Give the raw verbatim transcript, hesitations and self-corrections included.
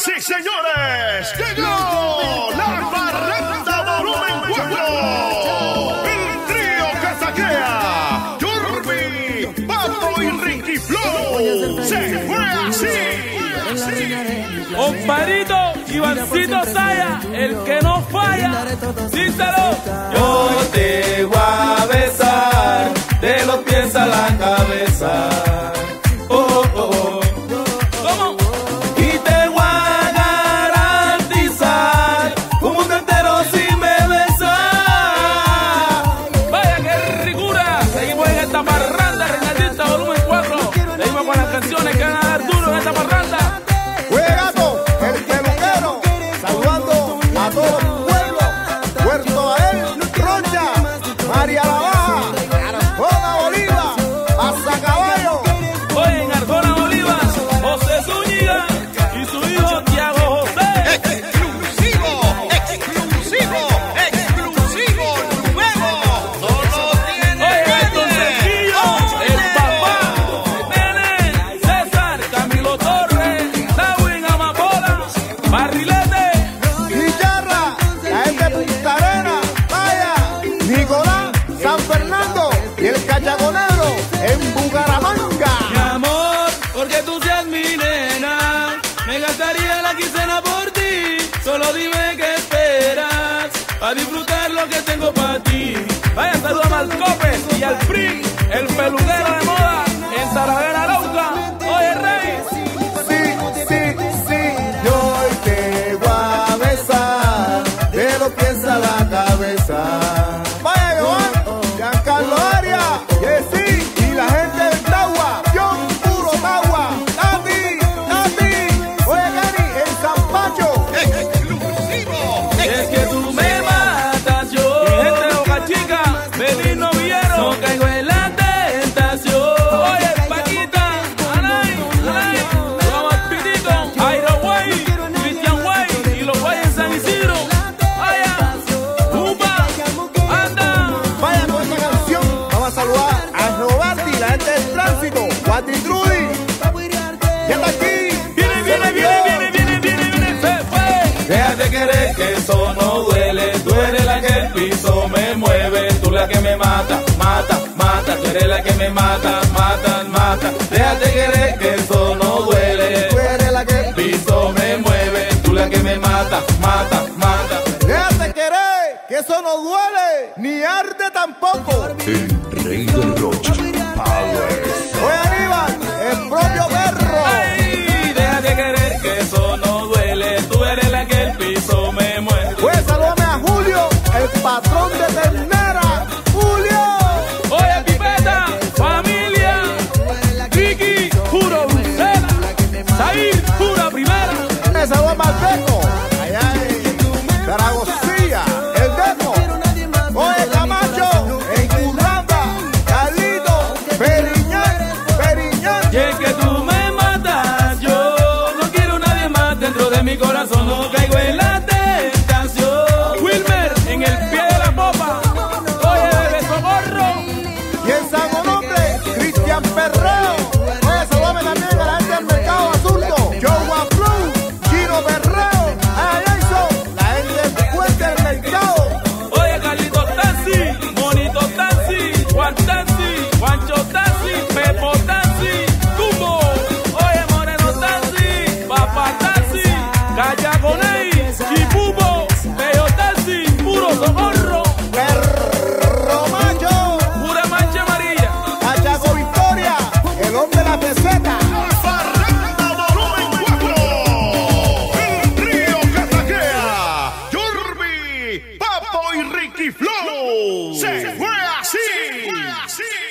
Señoras y señores, llegó la Parranda Volumen cuatro. El trío que saquea, Yurbi, Papo y Ricky Flow. Se fue así. Compadrito, Ivancito Saya, el que no falla. Díselo. Yo te voy a besar de los pies a la cabeza. Oh, oh, oh. ¿Cómo? Y te voy a garantizar un mundo entero si me besas. Vaya que ricura. Seguimos en esta parranda, Renatista Volumen cuatro. Seguimos con las canciones que van a dar duro en esta parranda. Juegato, el peluquero, saludando a todo el pueblo. Puerto Ael, Rocha, María la Baja, Arjona Bolívar, Pasacaballo. Hoy en Arjona Bolívar, José Zúñiga y su hijo Tiago José. Exclusivo, exclusivo, exclusivo, nuevo. Solo tiene Oye, estos sencillos, el papá, Nene, César, Camilo Torres, Darwin Amapola, Barrilete. Guillarra, la gente de Punta Arenas, Vaya, Nicolás, San Fernando y el Cachaconero en Bucaramanga. Mi amor, porque tú seas mi nena, me gastaría la quincena por ti. Solo dime qué esperas, a disfrutar lo que tengo para ti. Vaya, saluda a Malcopes y al P R I, el peluquero de moda en Talavera Arauca. Oye, Rey. Sí, sí, sí, yo hoy te voy a besar de los pies a la cabeza. Vaya, Joan, Giancarlo Arias, Yesí y la gente del Tagua, John Puro Tagua, Tati, Tati, oye, Gani, en San Pacho. exclusivo. Es que tú me matas yo. Mi gente de Boca Chica, Belín Novillero, no caigo en la tentación. Oye, Paquita, Alay, Alay, vamos al Pitito, Jairo Guay, Cristian Guay y los Guay en San Isidro. Vaya, Upa, anda. Vaya con esta canción, vamos a saludar a Roberti, la gente del tránsito, Guati Trudy. Ya está aquí. Viene, viene, viene, viene, viene, viene, viene, se fue. Déjate querer que eso no duele. Tú eres la que el piso me mueve. Tú la que me mata, mata, mata. Tú eres la que me mata, mata, mata. Déjate querer que eso no duele. Tú eres la que Piso me mueve. Tú la que me mata, mata, mata. déjate querer, que eso no duele, ni arde tampoco. El rey del Rocha, Power. Oye, Aníbal, el propio perro. Ay, déjate querer que eso no duele. Tú eres la que el piso me mueve. Pues salúdame a Julio, el patrón de ternera. Julio. Oye, Pipeta, familia, Ricky, puro Brucela, Zahir, pura primera. Me saluda a Malveco, allá en Zaragozilla, el Deco. Oye, Camacho, en Curramba, Carlito, Periñán, Periñán. Y es que tú me matas, yo no quiero nadie más dentro de mi corazón, no caigo en la tentación. Wilmer, en el pie de la popa, oye, bebé socorro. Y en San Onofre, Cristian Perreo. Oye, salúdame también a la gente del Mercado Azulto, Joe Blue, Chino Perreo, a Jason, la gente del Puente del Mercado. Oye, Carlito Tansi, Monito Tansi, Juan Tansi, Juancho Tansi, Pepo Tansi, Tumbo. Oye, Moreno Tansi, Papá Tansi, Callaconey, Chipupo, Peo Tansi, puro socorro, Perro Macho, pura mancha amarilla. a Chaco Victoria, el hombre de la peseta. Parranda Volumen cuatro. El trío que saquea, Yurbi, Papo y Ricky Flow. Se fue así.